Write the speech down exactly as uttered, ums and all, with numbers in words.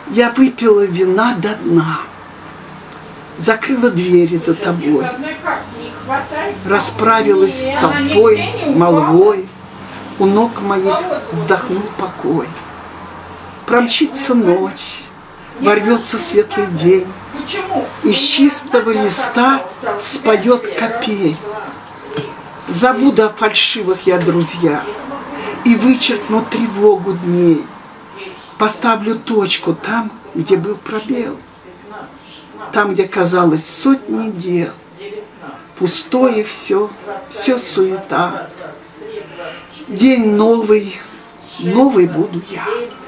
Я выпила вина до дна, закрыла двери за тобой, расправилась с толпой, молвой, у ног моих вздохнул покой. Промчится ночь, ворвется светлый день, из чистого листа споет копей. Забуду о фальшивых я друзья и вычеркну тревогу дней. Поставлю точку там, где был пробел, там, где казалось сотни дел. Пустое все, все суета. День новый, новый буду я.